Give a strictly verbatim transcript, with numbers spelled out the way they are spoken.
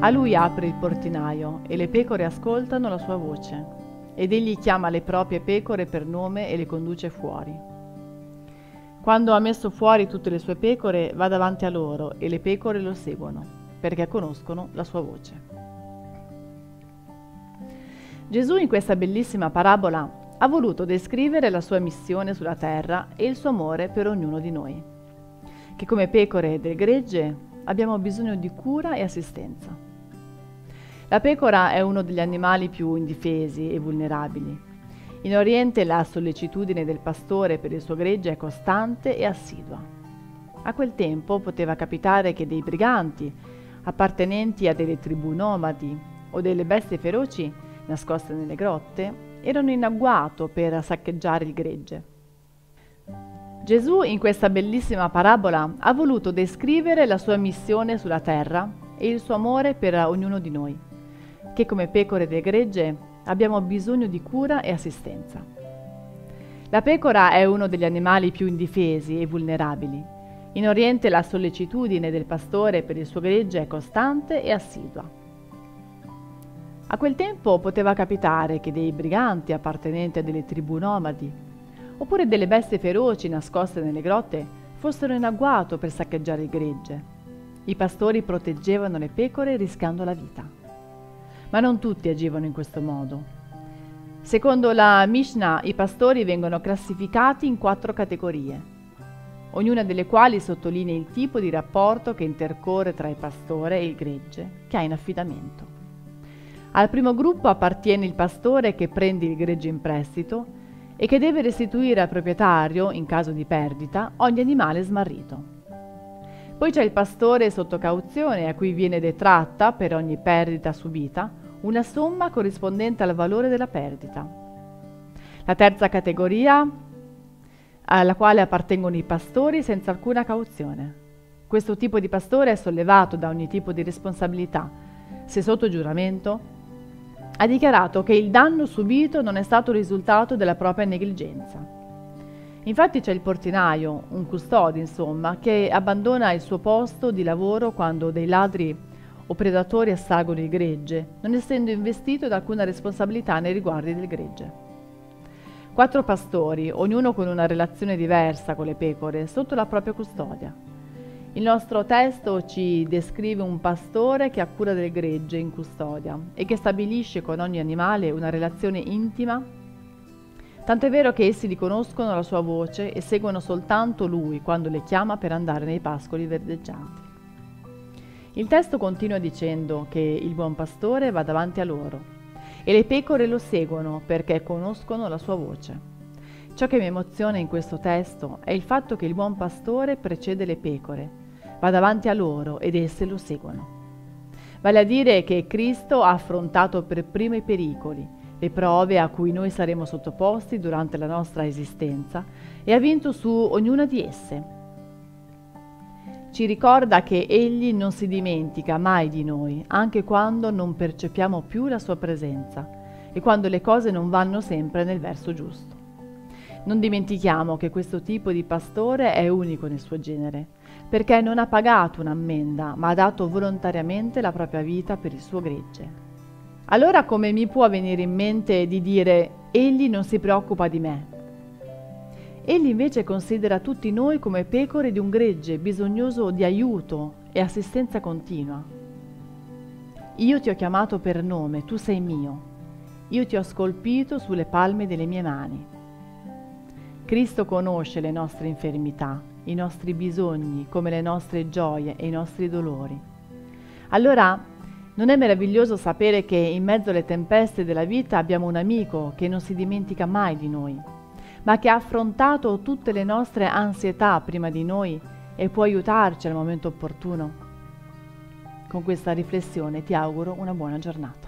A lui apre il portinaio e le pecore ascoltano la sua voce, ed egli chiama le proprie pecore per nome e le conduce fuori. Quando ha messo fuori tutte le sue pecore, va davanti a loro e le pecore lo seguono, perché conoscono la sua voce. Gesù in questa bellissima parabola ha voluto descrivere la sua missione sulla terra e il suo amore per ognuno di noi, che come pecore del gregge abbiamo bisogno di cura e assistenza. La pecora è uno degli animali più indifesi e vulnerabili. In Oriente la sollecitudine del pastore per il suo gregge è costante e assidua. A quel tempo poteva capitare che dei briganti, appartenenti a delle tribù nomadi o delle bestie feroci nascoste nelle grotte, erano in agguato per saccheggiare il gregge. Gesù in questa bellissima parabola ha voluto descrivere la sua missione sulla terra e il suo amore per ognuno di noi, che come pecore del gregge abbiamo bisogno di cura e assistenza. La pecora è uno degli animali più indifesi e vulnerabili. In Oriente la sollecitudine del pastore per il suo gregge è costante e assidua. A quel tempo poteva capitare che dei briganti appartenenti a delle tribù nomadi, oppure delle bestie feroci nascoste nelle grotte, fossero in agguato per saccheggiare il gregge. I pastori proteggevano le pecore rischiando la vita. Ma non tutti agivano in questo modo. Secondo la Mishnah, i pastori vengono classificati in quattro categorie, ognuna delle quali sottolinea il tipo di rapporto che intercorre tra il pastore e il gregge che ha in affidamento. Al primo gruppo appartiene il pastore che prende il gregge in prestito e che deve restituire al proprietario, in caso di perdita, ogni animale smarrito. Poi c'è il pastore sotto cauzione a cui viene detratta, per ogni perdita subita, una somma corrispondente al valore della perdita. La terza categoria, alla quale appartengono i pastori senza alcuna cauzione. Questo tipo di pastore è sollevato da ogni tipo di responsabilità, se sotto giuramento ha dichiarato che il danno subito non è stato il risultato della propria negligenza. Infatti c'è il portinaio, un custode insomma, che abbandona il suo posto di lavoro quando dei ladri o predatori assalgono il gregge, non essendo investito da alcuna responsabilità nei riguardi del gregge. Quattro pastori, ognuno con una relazione diversa con le pecore, sotto la propria custodia. Il nostro testo ci descrive un pastore che ha cura del gregge in custodia e che stabilisce con ogni animale una relazione intima, tanto è vero che essi riconoscono la sua voce e seguono soltanto lui quando le chiama per andare nei pascoli verdeggianti. Il testo continua dicendo che il buon pastore va davanti a loro e le pecore lo seguono perché conoscono la sua voce. Ciò che mi emoziona in questo testo è il fatto che il buon pastore precede le pecore, va davanti a loro ed esse lo seguono. Vale a dire che Cristo ha affrontato per primo i pericoli, le prove a cui noi saremo sottoposti durante la nostra esistenza e ha vinto su ognuna di esse. Ci ricorda che Egli non si dimentica mai di noi, anche quando non percepiamo più la sua presenza e quando le cose non vanno sempre nel verso giusto. Non dimentichiamo che questo tipo di pastore è unico nel suo genere, perché non ha pagato un'ammenda, ma ha dato volontariamente la propria vita per il suo gregge. Allora come mi può venire in mente di dire «Egli non si preoccupa di me»? Egli invece considera tutti noi come pecore di un gregge bisognoso di aiuto e assistenza continua. Io ti ho chiamato per nome, tu sei mio. Io ti ho scolpito sulle palme delle mie mani. Cristo conosce le nostre infermità, i nostri bisogni, come le nostre gioie e i nostri dolori. Allora, non è meraviglioso sapere che in mezzo alle tempeste della vita abbiamo un amico che non si dimentica mai di noi, ma che ha affrontato tutte le nostre ansietà prima di noi e può aiutarci al momento opportuno? Con questa riflessione ti auguro una buona giornata.